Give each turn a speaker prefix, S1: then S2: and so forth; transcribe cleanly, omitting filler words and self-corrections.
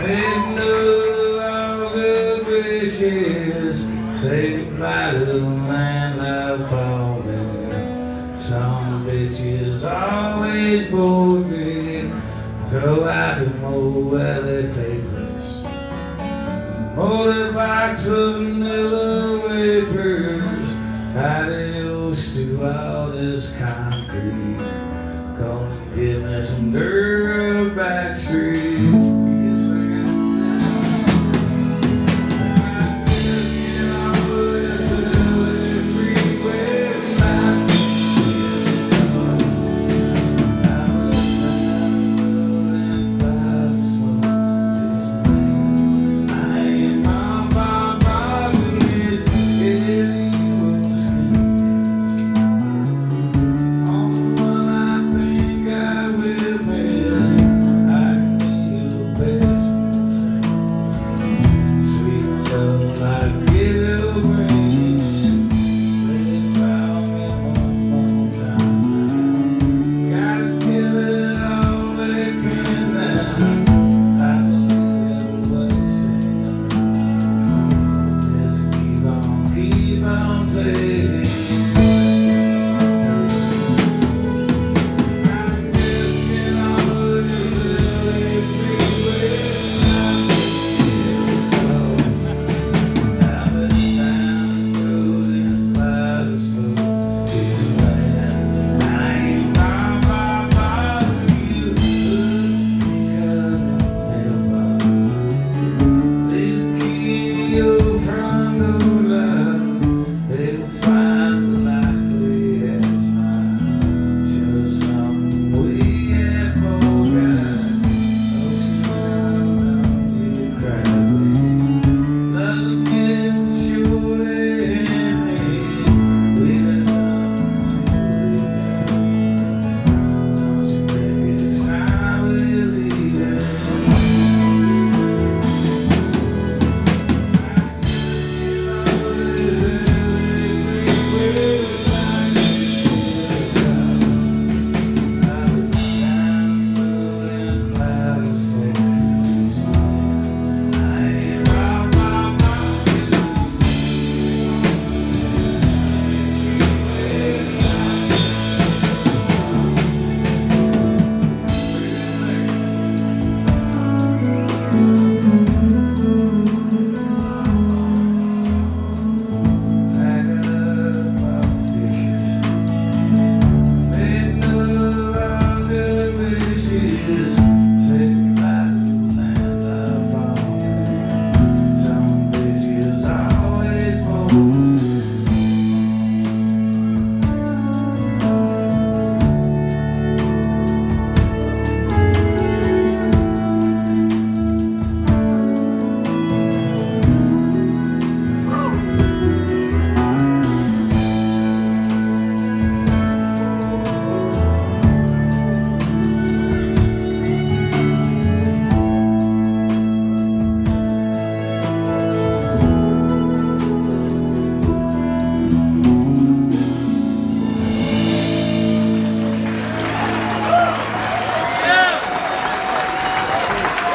S1: Didn't know all good wishes. Say goodbye to the land I've fallen. Some bitches always bored me. Throw out the mobility papers. Motorbikes with vanilla wafers. Adios to all this concrete. Gonna give me some dirt back street.